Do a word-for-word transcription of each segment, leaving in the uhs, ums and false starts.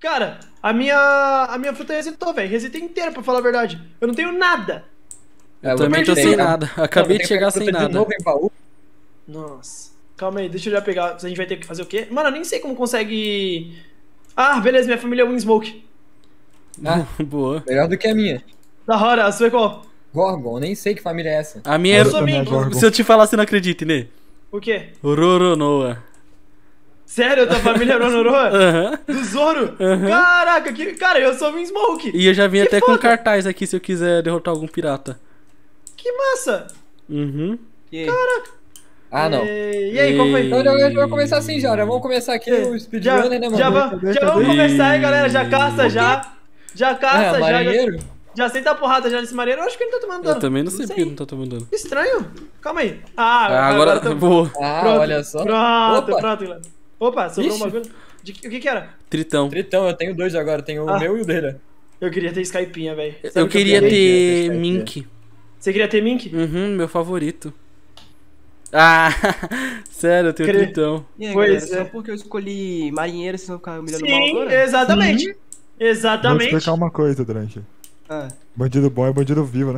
Cara, a minha, a minha fruta resetou, velho. Resetei inteira, pra falar a verdade. Eu não tenho nada. É, Eu também tô sem nada. Acabei de chegar sem nada. De novo em baú. Nossa. Calma aí, deixa eu já pegar. A gente vai ter que fazer o quê? Mano, eu nem sei como consegue... Ah, beleza, minha família é Windsmoke. Ah, boa. Melhor do que a minha. Da hora, a sua é qual? Gorgon, nem sei que família é essa. A minha Eu era... sou Mink. Se eu te falar, você não acredita, né? O quê? Roronoa. Sério, tua família é Rororoa? Aham. Do Zoro? Aham. Caraca, que... cara, eu sou Windsmoke. E eu já vim Que até foda. com cartaz aqui se eu quiser derrotar algum pirata. Que massa. Uhum. E aí? Ah, não. E, e aí, qual foi? Então a gente vai começar assim já. Já vamos começar aqui o Já, speedrunner, né, mano? já, va- Deixa, já vamos deixa. começar aí, galera. Já caça, já. Já Ah, caça, já. Já, marinheiro? já senta a porrada já nesse marinheiro. Eu acho que ele não tá tomando Eu dano. também não sei Não porque sei. não tá tomando dano. Estranho. Calma aí. Ah, Ah, agora, tô- boa. Ah, Pronto, olha só. Pronto, Opa. pronto, galera. Opa, sobrou um Ixi. bagulho. De, que- o que que era? Tritão. Tritão, eu tenho dois agora. Tenho Ah. o meu e o dele. Eu queria ter Skypinha, velho. Sabe Eu o que queria queria? ter Deixa eu Mink. Você queria ter Mink? Uhum, meu favorito. Ah, sério, eu tenho Cre- Tritão. E aí, Pois galera? é. Só porque eu escolhi marinheiro, vocês vão ficar humilhando mal Sim, agora? exatamente. Vou Exatamente. explicar uma coisa, Drank. Ah, Bandido bom é bandido vivo, né?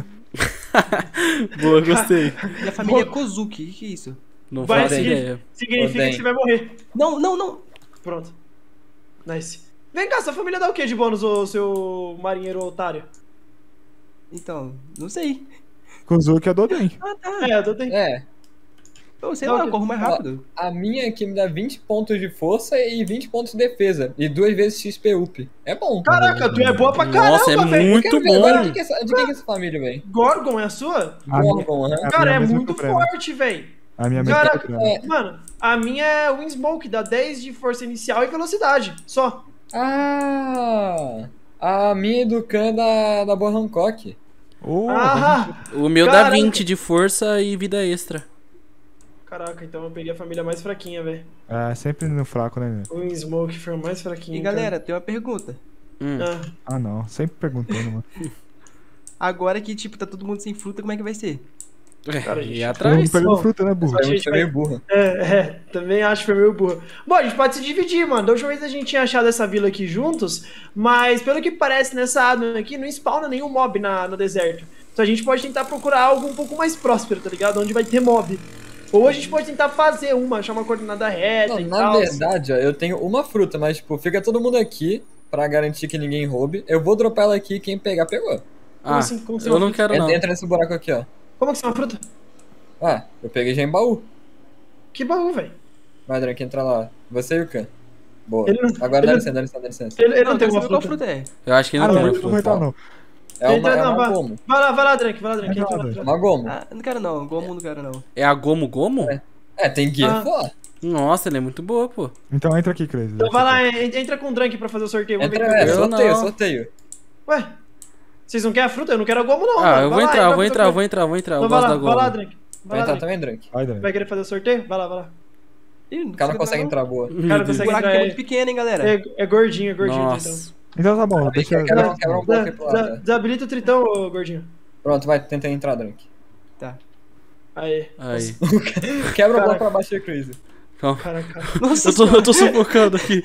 Boa, gostei. minha família é Kozuki, o que, que é isso? Não Vai faço seguir. ideia. Significa Odeio. que você vai morrer. Não, não, não! Pronto. Nice. Vem cá, sua família dá o que de bônus, ô seu marinheiro otário? Então, não sei. Kuzuki é do Oden. Ah, tá. É, eu tô tentando. É, Eu sei Não, lá, que- eu corro mais rápido. a minha aqui me dá vinte pontos de força e vinte pontos de defesa. E duas vezes X P up. É bom. Caraca, tu é boa pra caramba, Nossa, é velho. muito Eu quero ver agora de bom. quem é essa, de quem é essa família, velho? Gorgon é a sua? A minha, Gorgon, aham. a Cara, minha é mesma muito problema. forte, velho. A minha mesma Caraca, problema. é. Mano, a minha é Windsmoke, dá dez de força inicial e velocidade. Só. Ah! A minha é do Khan da, da Boa Hancock. Oh, Ah! O meu dá Caraca. vinte de força e vida extra. Caraca, então eu peguei a família mais fraquinha, velho. é sempre no fraco, né, meu? O Windsmoke foi o mais fraquinho. E galera, tem uma pergunta. Hum. cara. Ah, Ah, não. Sempre perguntando, mano. Agora que, tipo, tá todo mundo sem fruta, como é que vai ser? Cara, É, gente, e Todo atrás? mundo pegando Bom, fruta, né, burro? a É gente muito vai- meio burra. É, é, também acho que foi meio burro. Bom, a gente pode se dividir, mano. Da última vez a gente tinha achado essa vila aqui juntos, mas pelo que parece nessa área aqui, não spawna nenhum mob na, no deserto. Então a gente pode tentar procurar algo um pouco mais próspero, tá ligado? Onde vai ter mob. Ou a gente pode tentar fazer uma, achar uma coordenada reta Não, e na tal. verdade, ó, eu tenho uma fruta, mas, tipo, fica todo mundo aqui pra garantir que ninguém roube. Eu vou dropar ela aqui e quem pegar, pegou. Ah, assim? Como assim eu uma não fruta? quero não. Entra, entra nesse buraco aqui, ó. Como que isso é uma fruta? Ah, eu peguei já em baú. Que baú, velho. Vai, Drake, entra lá. Você e o Khan. Boa. Ele não- Agora ele dá não- licença, dá licença, dá licença. Ele, ele não, eu tem quero uma saber qual fruta. fruta é. Eu acho que Ah, não não, tem eu uma não vou fruta. entrar, não. É uma, Entra, é não, uma vai. gomo. Vai lá, vai lá, Drake, vai lá, Drake. Entra Entra lá, lá, Drake. entra lá. Uma gomo. Ah, não quero não, Gomu não quero não. É a Gomo Gomo? É. É, tem guia, Ah. pô. Nossa, ela é muito boa, pô. Então entra aqui, Crazy. Então vai lá, en- entra com o Drake pra fazer o sorteio. Vamos Entra, ver é, quem vai Eu sorteio, não. sorteio. ganhar. Ué, vocês não querem a fruta? Eu não quero a gomo, não. Ah, mano. eu vou Vai lá, entrar, eu entra vou pra entrar, eu fazer- vou entrar, eu vou entrar. Eu Então vai gosto lá, da vai lá, Gomo. Drake. Vai Vai lá, entrar Drake. também, Drake. Vai, Drank. Vai querer fazer o sorteio? Vai lá, vai lá. Ih, O cara não consegue não. entrar, boa. O cara Meu não Deus. O consegue buraco entrar. aqui é É, muito pequeno, hein, galera? é, é gordinho, é gordinho o tritão. Nossa. Então tá bom, deixa Quebra, eu. quebra um bloco aí pro lado. Desa- Desabilita o tritão, ô gordinho. Pronto, vai, tenta entrar, Drake. Tá. Aí. Aí. Quebra o Cara. bloco pra baixo, é crazy. Calma. Cara, cara. Nossa, Eu tô, eu tô sufocando aqui.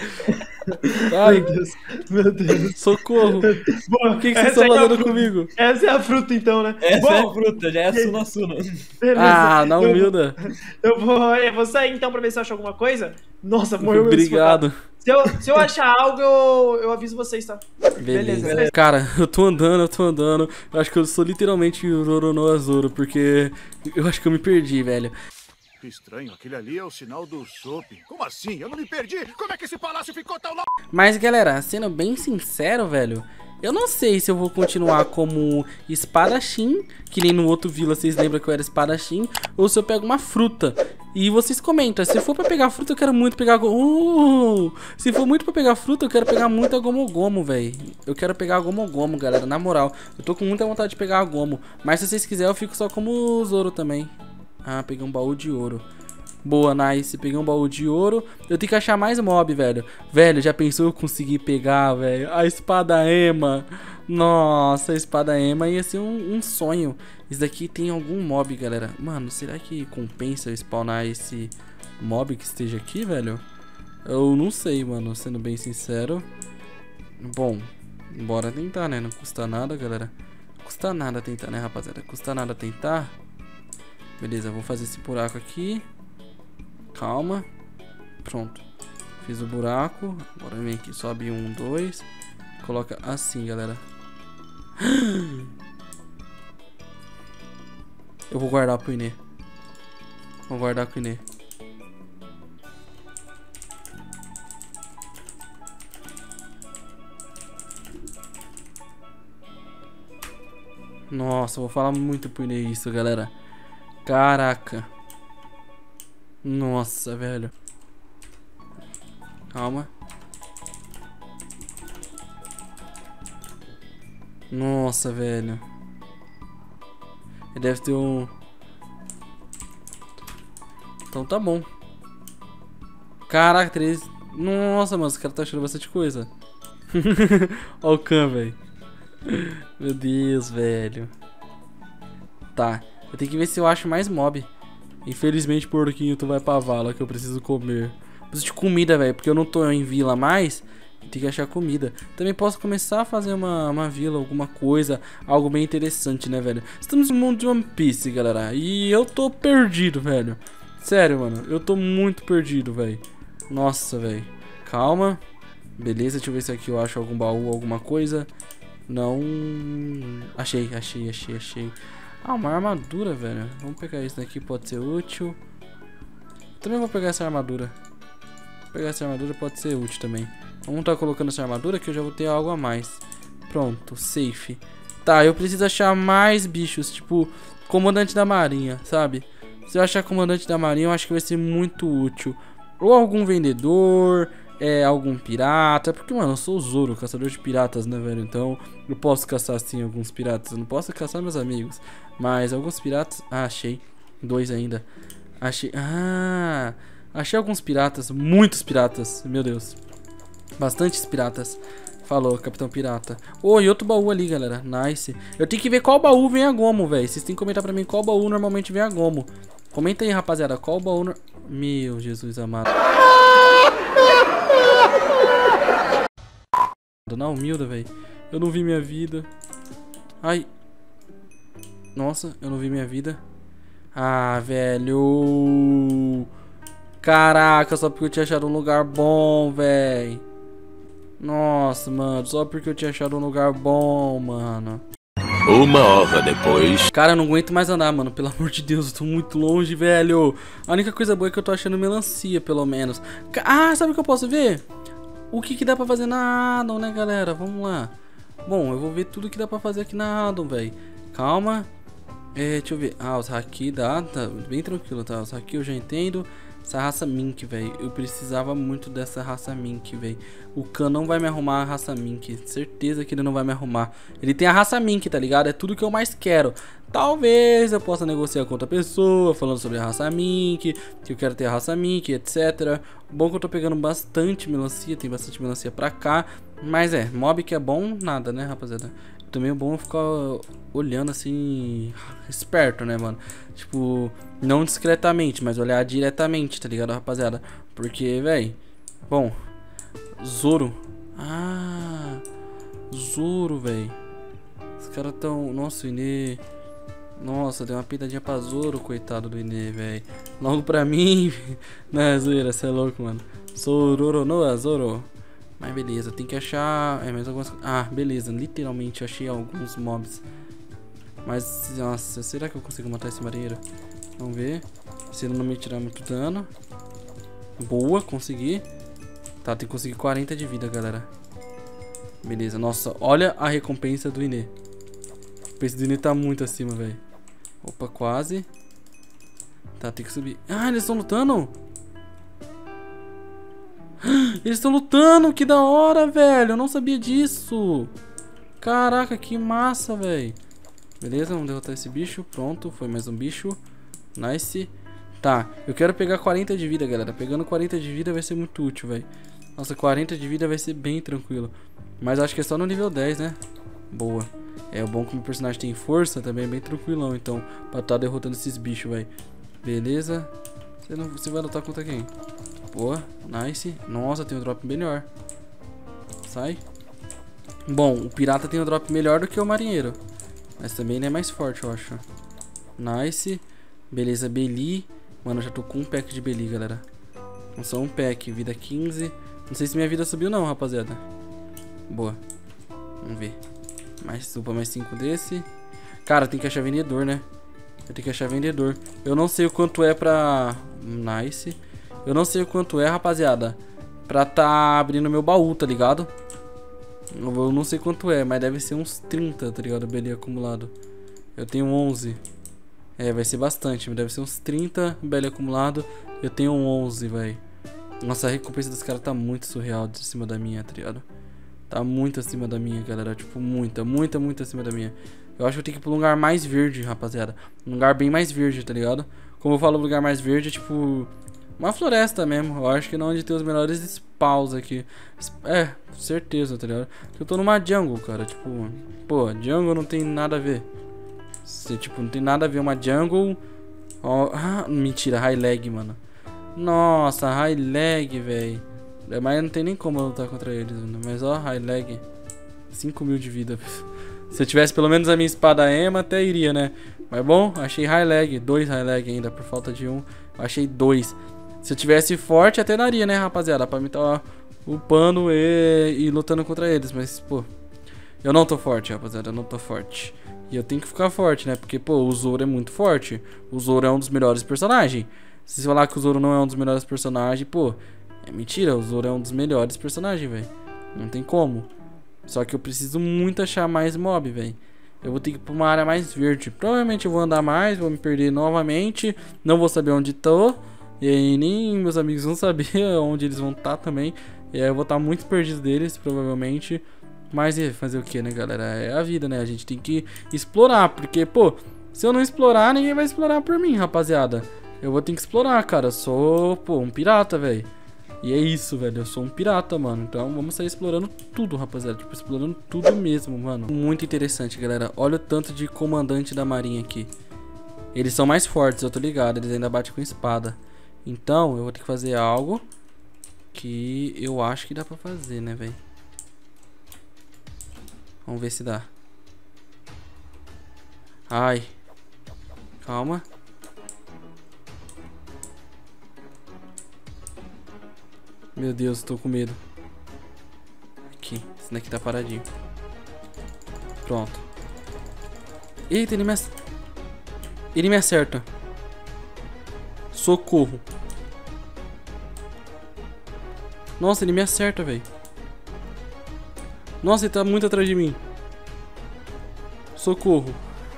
Ai, Meu Deus. Meu Deus. socorro. Bom, O que, que vocês essa estão é a fazendo fruta. comigo? Essa é a fruta, então, né? Essa Bom, é a fruta, já é a Suna Suna. beleza. Ah, na Eu- humilda. Eu vou, eu vou sair então pra ver se eu acho alguma coisa. Nossa, morreu meu Obrigado. sufocado. Se eu, se eu achar algo, eu, eu aviso vocês, tá? Beleza. beleza. Cara, eu tô andando, eu tô andando. Eu acho que eu sou literalmente o Roronoa Zoro, porque eu acho que eu me perdi, velho. Que estranho, aquele ali é o sinal do shopping. Como assim? Eu não me perdi? Como é que esse palácio ficou tão longe? Mas galera, sendo bem sincero, velho, eu não sei se eu vou continuar como espadachim, que nem no outro vila vocês lembram que eu era espadachim, ou se eu pego uma fruta. E vocês comentam, se for pra pegar fruta eu quero muito pegar gomo. Uh, se for muito pra pegar fruta eu quero pegar muito a gomo gomo, velho. Eu quero pegar a gomo gomo, galera, na moral. Eu tô com muita vontade de pegar a gomo, mas se vocês quiserem eu fico só como o Zoro também. Ah, peguei um baú de ouro. Boa, nice. Peguei um baú de ouro. Eu tenho que achar mais mob, velho. Velho, já pensou eu conseguir pegar, velho? A espada Ema. Nossa, a espada Ema ia ser um, um sonho. Isso daqui tem algum mob, galera. Mano, será que compensa eu spawnar esse mob que esteja aqui, velho? Eu não sei, mano, sendo bem sincero. Bom, bora tentar, né? Não custa nada, galera. Não custa nada tentar, né, rapaziada? Custa nada tentar. Beleza, vou fazer esse buraco aqui. Calma. Pronto. Fiz o buraco. Agora vem aqui, sobe um, dois. Coloca assim, galera. Eu vou guardar pro Inê. Vou guardar pro Inê. Nossa, vou falar muito pro Inê isso, galera. Caraca. Nossa, velho. Calma. Nossa, velho. Ele deve ter um... Então tá bom. Caraca, três... Nossa, mano, esse cara tá achando bastante coisa. Olha o Khan, velho. Meu Deus, velho. Tá. Eu tenho que ver se eu acho mais mob. Infelizmente, porquinho, tu vai pra vala que eu preciso comer. Preciso de comida, velho, porque eu não tô em vila mais. Tem que achar comida. Também posso começar a fazer uma, uma vila, alguma coisa. Algo bem interessante, né, velho? Estamos no mundo de One Piece, galera. E eu tô perdido, velho. Sério, mano. Eu tô muito perdido, velho. Nossa, velho. Calma. Beleza, deixa eu ver se aqui eu acho algum baú, alguma coisa. Não... Achei, achei, achei, achei. Ah, uma armadura, velho. Vamos pegar isso daqui, pode ser útil. Também vou pegar essa armadura. Vou pegar essa armadura, pode ser útil também. Vamos estar colocando essa armadura que eu já vou ter algo a mais. Pronto, safe. Tá, eu preciso achar mais bichos, tipo comandante da marinha, sabe? Se eu achar comandante da marinha, eu acho que vai ser muito útil. Ou algum vendedor, é, algum pirata. Porque, mano, eu sou o Zoro, caçador de piratas, né, velho? Então, eu posso caçar, sim, alguns piratas. Eu não posso caçar meus amigos. Mas alguns piratas... Ah, achei. Dois ainda. Achei... Ah... Achei alguns piratas. Muitos piratas. Meu Deus. Bastantes piratas. Falou, Capitão Pirata. Oh, e outro baú ali, galera. Nice. Eu tenho que ver qual baú vem a gomo, velho. Vocês têm que comentar pra mim qual baú normalmente vem a gomo. Comenta aí, rapaziada. Qual baú... No... Meu Jesus amado. Na humilda, velho. Eu não vi minha vida. Ai. Nossa, eu não vi minha vida. Ah, velho. Caraca, só porque eu tinha achado um lugar bom, velho. Nossa, mano. Só porque eu tinha achado um lugar bom, mano. Uma hora depois. Cara, eu não aguento mais andar, mano. Pelo amor de Deus, eu tô muito longe, velho. A única coisa boa é que eu tô achando melancia, pelo menos. Ah, sabe o que eu posso ver? O que que dá pra fazer na Adon, né, galera? Vamos lá. Bom, eu vou ver tudo que dá pra fazer aqui na Adon, velho. Calma. É, deixa eu ver. Ah, os haki dá, tá bem tranquilo, tá? Os haki eu já entendo. Essa raça Mink, velho. Eu precisava muito dessa raça Mink, velho. O Khan não vai me arrumar a raça Mink. Certeza que ele não vai me arrumar. Ele tem a raça Mink, tá ligado? É tudo que eu mais quero. Talvez eu possa negociar com outra pessoa, falando sobre a raça Mink, que eu quero ter a raça Mink, etcétera. Bom que eu tô pegando bastante melancia. Tem bastante melancia pra cá. Mas é, mob que é bom, nada, né, rapaziada? Também é bom ficar olhando assim, esperto, né, mano? Tipo, não discretamente, mas olhar diretamente, tá ligado, rapaziada? Porque, véi, bom, Zoro. Ah, Zoro, véi. Os caras tão... Nossa, o Inê... Nossa, deu uma pitadinha pra Zoro, coitado do Inê, véi. Logo pra mim... Não é zoeira, cê é louco, mano. Zoro, não é Zoro. Mas beleza, tem que achar... É, mais algumas... Ah, beleza, literalmente achei alguns mobs. Mas, nossa, será que eu consigo matar esse marinheiro? Vamos ver. Se ele não me tirar muito dano. Boa, consegui. Tá, tem que conseguir quarenta de vida, galera. Beleza, nossa, olha a recompensa do Inê. A recompensa do Inê tá muito acima, velho. Opa, quase. Tá, tem que subir. Ah, eles estão lutando? Eles estão lutando, que da hora, velho. Eu não sabia disso. Caraca, que massa, velho. Beleza, vamos derrotar esse bicho. Pronto, foi mais um bicho. Nice. Tá, eu quero pegar quarenta de vida, galera. Pegando quarenta de vida vai ser muito útil, velho. Nossa, quarenta de vida vai ser bem tranquilo. Mas acho que é só no nível dez, né? Boa. É, o bom que o meu personagem tem força também é bem tranquilão, então, pra estar derrotando esses bichos, velho. Beleza. Você, não, você vai lutar contra quem? Boa, nice. Nossa, tem um drop melhor. Sai. Bom, o pirata tem um drop melhor do que o marinheiro. Mas também ele é mais forte, eu acho. Nice. Beleza, Beli. Mano, eu já tô com um pack de Beli, galera. Não só um pack, vida quinze. Não sei se minha vida subiu não, rapaziada. Boa. Vamos ver. Mais, suba mais cinco desse. Cara, tem que achar vendedor, né? Eu tenho que achar vendedor. Eu não sei o quanto é pra... Nice. Eu não sei o quanto é, rapaziada, pra tá abrindo meu baú, tá ligado? Eu não sei quanto é, mas deve ser uns trinta, tá ligado? Beli acumulado. Eu tenho onze. É, vai ser bastante. Deve ser uns trinta Beli acumulado. Eu tenho onze, velho. Nossa, a recompensa dos caras tá muito surreal de cima da minha, tá ligado? Tá muito acima da minha, galera. Tipo, muita, muita, muito acima da minha. Eu acho que eu tenho que ir pra um lugar mais verde, rapaziada. Um lugar bem mais verde, tá ligado? Como eu falo, um lugar mais verde é tipo... uma floresta mesmo. Eu acho que é onde tem os melhores spawns aqui. É, certeza, tá ligado? Eu tô numa jungle, cara. Tipo, pô, jungle não tem nada a ver. Se, tipo, não tem nada a ver uma jungle. Ó, ah, mentira, high lag, mano. Nossa, high lag, velho. Mas não tem nem como eu lutar contra eles, mano. Mas ó, high lag. cinco mil de vida. Se eu tivesse pelo menos a minha espada Ema, até iria, né? Mas bom, achei high lag. Dois high lag ainda, por falta de um. Achei dois. Se eu tivesse forte, até daria, né, rapaziada? Pra mim tá upando e, e lutando contra eles. Mas, pô, eu não tô forte, rapaziada. Eu não tô forte. E eu tenho que ficar forte, né? Porque, pô, o Zoro é muito forte. O Zoro é um dos melhores personagens. Se você falar que o Zoro não é um dos melhores personagens, pô, é mentira. O Zoro é um dos melhores personagens, velho. Não tem como. Só que eu preciso muito achar mais mob, velho. Eu vou ter que ir pra uma área mais verde. Provavelmente eu vou andar mais, vou me perder novamente. Não vou saber onde tô. E aí nem meus amigos vão saber onde eles vão estar também. E aí eu vou estar muito perdido deles, provavelmente. Mas e fazer o que, né, galera? É a vida, né? A gente tem que explorar. Porque, pô, se eu não explorar, ninguém vai explorar por mim, rapaziada. Eu vou ter que explorar, cara. Eu sou, pô, um pirata, velho. E é isso, velho. Eu sou um pirata, mano. Então vamos sair explorando tudo, rapaziada. Tipo, explorando tudo mesmo, mano. Muito interessante, galera. Olha o tanto de comandante da marinha aqui. Eles são mais fortes, eu tô ligado. Eles ainda batem com espada. Então eu vou ter que fazer algo que eu acho que dá pra fazer, né, velho? Vamos ver se dá. Ai. Calma. Meu Deus, tô com medo. Aqui, esse daqui tá paradinho. Pronto. Eita, ele me, ac... ele me acerta. Socorro. Nossa, ele me acerta, velho. Nossa, ele tá muito atrás de mim. Socorro.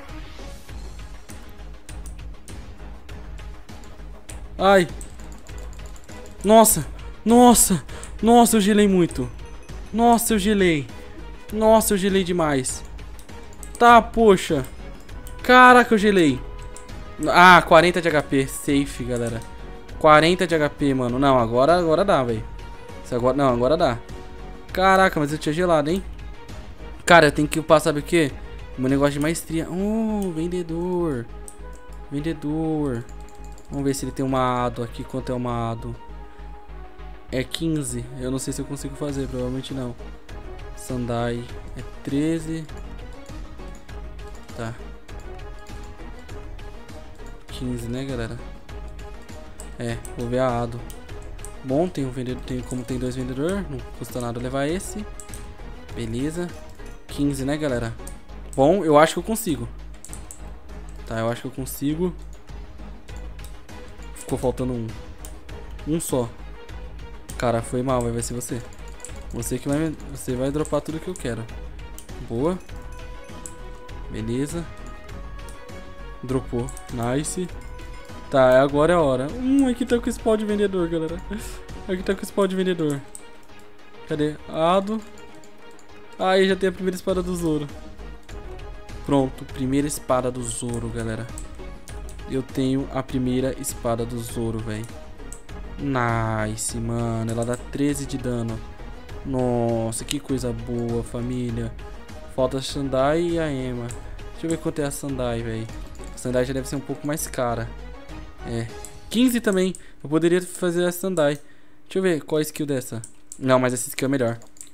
Ai. Nossa. Nossa. Nossa, eu gelei muito. Nossa, eu gelei. Nossa, eu gelei demais. Tá, poxa. Caraca, eu gelei. Ah, quarenta de H P. Safe, galera. quarenta de H P, mano. Não, agora, agora dá, velho. Agora, não, agora dá. Caraca, mas eu tinha gelado, hein? Cara, eu tenho que upar, sabe o que? Meu negócio de maestria. Oh, vendedor. Vendedor. Vamos ver se ele tem uma ado aqui. Quanto é uma ado? É quinze. Eu não sei se eu consigo fazer, provavelmente não. Sandai é treze. Tá. quinze, né, galera? É, vou ver a ado. Bom, tem um vendedor, tem, como tem dois vendedores, não custa nada levar esse. Beleza. quinze, né, galera? Bom, eu acho que eu consigo. Tá, eu acho que eu consigo. Ficou faltando um. Um só. Cara, foi mal, vai ser você. Você que vai, você vai dropar tudo que eu quero. Boa. Beleza. Dropou. Nice. Tá, agora é a hora. Hum, aqui tá com o spawn de vendedor, galera. Aqui tá com o spawn de vendedor. Cadê? Ado. Aí já tem a primeira espada do Zoro. Pronto, primeira espada do Zoro, galera. Eu tenho a primeira espada do Zoro, velho. Nice, mano. Ela dá treze de dano. Nossa, que coisa boa, família. Falta a Sandai e a Ema. Deixa eu ver quanto é a Sandai, velho. A Sandai já deve ser um pouco mais cara. É, quinze também. Eu poderia fazer a Sandai. Deixa eu ver qual é a skill dessa. Não, mas essa skill é melhor.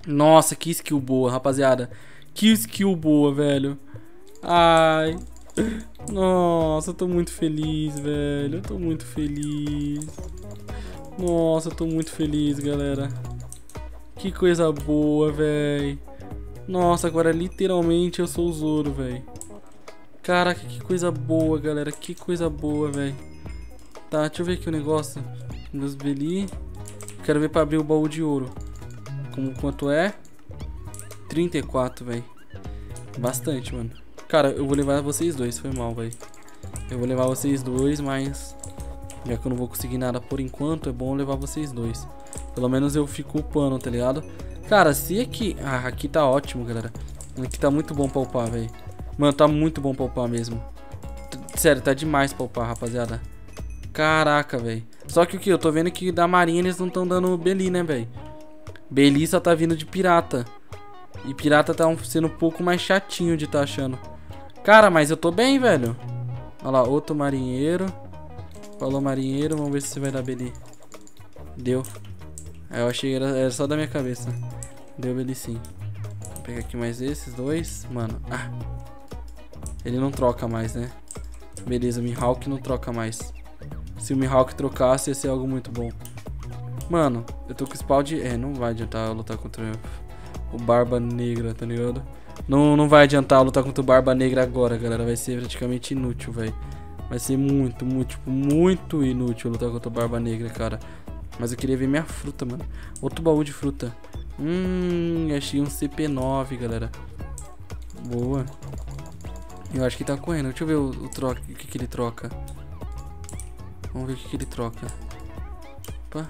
Nossa, que skill boa, rapaziada. Que skill boa, velho. Ai. Nossa, eu tô muito feliz, velho. Eu tô muito feliz. Nossa, eu tô muito feliz, galera. Que coisa boa, velho. Nossa, agora literalmente eu sou o Zoro, velho. Caraca, que coisa boa, galera. Que coisa boa, velho. Tá, deixa eu ver aqui o negócio. Meus Beli. Quero ver pra abrir o baú de ouro. Como, quanto é? trinta e quatro, velho. Bastante, mano. Cara, eu vou levar vocês dois. Foi mal, velho. Eu vou levar vocês dois, mas... já que eu não vou conseguir nada por enquanto, é bom levar vocês dois. Pelo menos eu fico upando, tá ligado? Cara, se aqui... ah, aqui tá ótimo, galera. Aqui tá muito bom pra upar, velho. Mano, tá muito bom pra upar mesmo. Sério, tá demais pra upar, rapaziada. Caraca, velho. Só que o que? Eu tô vendo que da marinha eles não estão dando Beli, né, velho? Beli só tá vindo de pirata. E pirata tá sendo um pouco mais chatinho de tá achando. Cara, mas eu tô bem, velho. Olha lá, outro marinheiro. Falou marinheiro, vamos ver se você vai dar Beli. Deu. Eu achei que era, era só da minha cabeça. Deu Beli sim. Vou pegar aqui mais esses dois. Mano, ah. Ele não troca mais, né? Beleza, o Mihawk não troca mais. Se o Mihawk trocasse, ia ser algo muito bom. Mano, eu tô com o spawn de... é, não vai adiantar eu lutar contra o Barba Negra, tá ligado? Não, não vai adiantar eu lutar contra o Barba Negra agora, galera. Vai ser praticamente inútil, velho. Vai ser muito, muito, tipo, muito inútil lutar contra o Barba Negra, cara. Mas eu queria ver minha fruta, mano. Outro baú de fruta. Hum, achei um C P nove, galera. Boa. Eu acho que tá correndo. Deixa eu ver o, o, troca, o que, que ele troca. Vamos ver o que, que ele troca. Opa.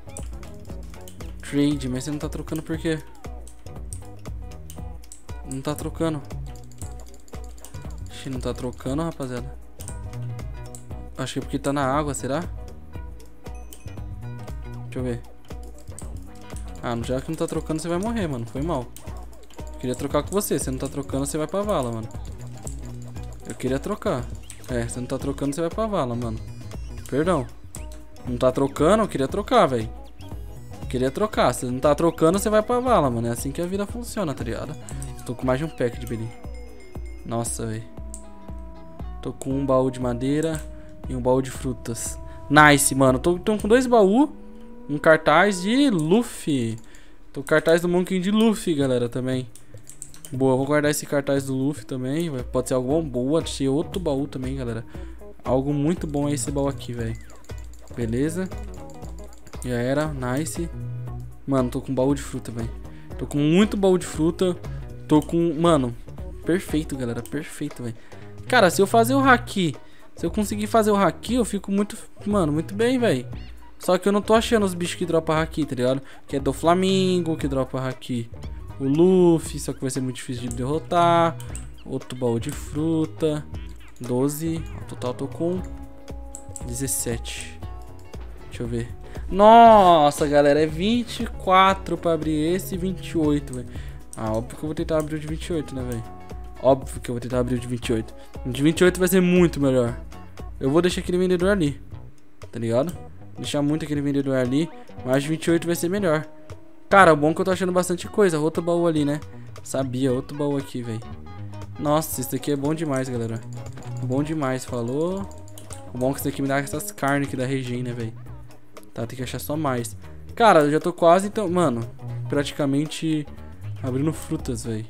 Trade, mas você não tá trocando por quê? Não tá trocando. Ixi, não tá trocando, rapaziada. Acho que é porque tá na água, será? Deixa eu ver. Ah, já que não tá trocando, você vai morrer, mano. Foi mal. Eu queria trocar com você. Se não tá trocando, você vai pra vala, mano. Eu queria trocar. É, se não tá trocando, você vai pra vala, mano. Perdão. Não tá trocando, eu queria trocar, velho. Queria trocar. Se não tá trocando, você vai pra vala, mano. É assim que a vida funciona, tá ligado? Tô com mais de um pack de Beli. Nossa, velho. Tô com um baú de madeira e um baú de frutas. Nice, mano. Tô, tô com dois baús. Um cartaz de Luffy. Tô com cartaz do Monkey de Luffy, galera, também. Boa, vou guardar esse cartaz do Luffy também. Pode ser algo bom. Boa, achei outro baú também, galera. Algo muito bom é esse baú aqui, velho. Beleza. Já era, nice. Mano, tô com baú de fruta, velho. Tô com muito baú de fruta. Tô com... mano, perfeito, galera. Perfeito, velho. Cara, se eu fazer o haki... se eu conseguir fazer o haki, eu fico muito... mano, muito bem, velho. Só que eu não tô achando os bichos que dropam haki, tá ligado? Que é do Flamingo, que dropa haki. O Luffy, só que vai ser muito difícil de derrotar. Outro baú de fruta. doze. No total tô com dezessete. Deixa eu ver. Nossa, galera, é vinte e quatro pra abrir esse e vinte e oito, velho. Ah, óbvio que eu vou tentar abrir o de vinte e oito, né, velho? Óbvio que eu vou tentar abrir o de vinte e oito. O de vinte e oito vai ser muito melhor. Eu vou deixar aquele vendedor ali, tá ligado? Deixar muito aquele vendedor ali. Mas vinte e oito vai ser melhor. Cara, o bom é que eu tô achando bastante coisa. Outro baú ali, né? Sabia, outro baú aqui, velho. Nossa, isso daqui é bom demais, galera. Bom demais, falou. O bom é que isso daqui me dá essas carnes aqui da Regina, velho. Tá, tem que achar só mais. Cara, eu já tô quase, então... mano, praticamente abrindo frutas, velho.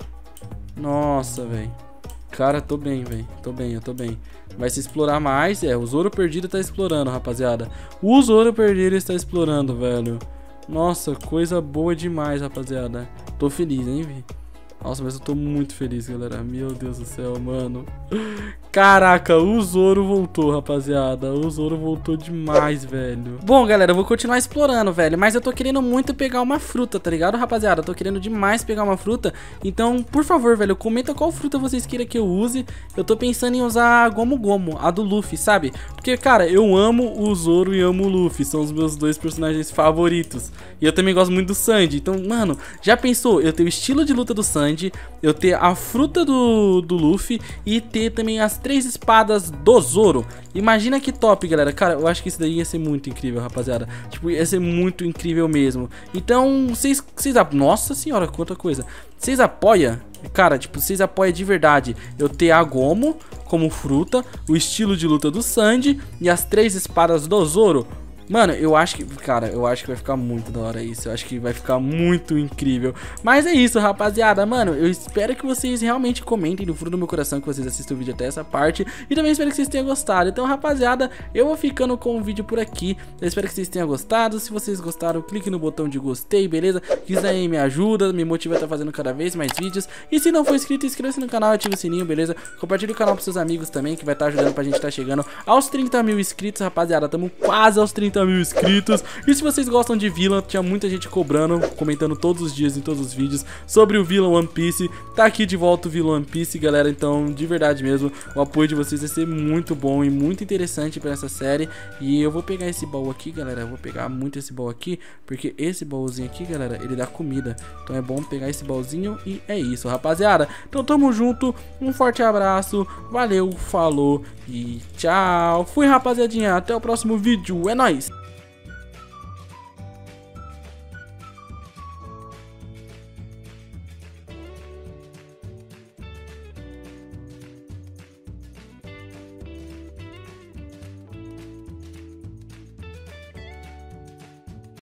Nossa, velho. Cara, tô bem, velho. Tô bem, eu tô bem. Vai se explorar mais. É, o Zoro Perdido tá explorando, rapaziada. O Zoro Perdido está explorando, velho. Nossa, coisa boa demais, rapaziada. Tô feliz, hein, vi? Nossa, mas eu tô muito feliz, galera. Meu Deus do céu, mano. Caraca, o Zoro voltou, rapaziada. O Zoro voltou demais, velho. Bom, galera, eu vou continuar explorando, velho. Mas eu tô querendo muito pegar uma fruta, tá ligado, rapaziada? Eu tô querendo demais pegar uma fruta. Então, por favor, velho, comenta qual fruta vocês queiram que eu use. Eu tô pensando em usar a Gomu Gomu, a do Luffy, sabe? Porque, cara, eu amo o Zoro e amo o Luffy. São os meus dois personagens favoritos. E eu também gosto muito do Sanji. Então, mano, já pensou? Eu tenho o estilo de luta do Sanji. Sanji, eu ter a fruta do, do Luffy e ter também as três espadas do Zoro. Imagina que top, galera. Cara, eu acho que isso daí ia ser muito incrível, rapaziada. Tipo, ia ser muito incrível mesmo. Então, vocês... vocês nossa senhora, quanta coisa. Vocês apoiam? Cara, tipo, vocês apoiam de verdade eu ter a Gomo como fruta, o estilo de luta do Sanji e as três espadas do Zoro? Mano, eu acho que, cara, eu acho que vai ficar muito da hora isso. Eu acho que vai ficar muito incrível. Mas é isso, rapaziada. Mano, eu espero que vocês realmente comentem do fundo do meu coração que vocês assistam o vídeo até essa parte. E também espero que vocês tenham gostado. Então, rapaziada, eu vou ficando com o vídeo por aqui. Eu espero que vocês tenham gostado. Se vocês gostaram, clique no botão de gostei, beleza? Isso aí me ajuda, me motiva a estar fazendo cada vez mais vídeos. E se não for inscrito, inscreva-se no canal e ative o sininho, beleza? Compartilhe o canal pros seus amigos também, que vai estar ajudando pra gente estar chegando aos trinta mil inscritos, rapaziada. Tamo quase aos trinta mil inscritos. E se vocês gostam de Villain, tinha muita gente cobrando, comentando todos os dias em todos os vídeos sobre o Villain One Piece. Tá aqui de volta o Villain One Piece, galera. Então, de verdade mesmo, o apoio de vocês vai ser muito bom e muito interessante pra essa série. E eu vou pegar esse baú aqui, galera. Eu vou pegar muito esse baú aqui, porque esse baúzinho aqui, galera, ele dá comida. Então é bom pegar esse baúzinho e é isso, rapaziada. Então tamo junto, um forte abraço, valeu, falou e tchau. Fui, rapaziadinha, até o próximo vídeo, é nóis!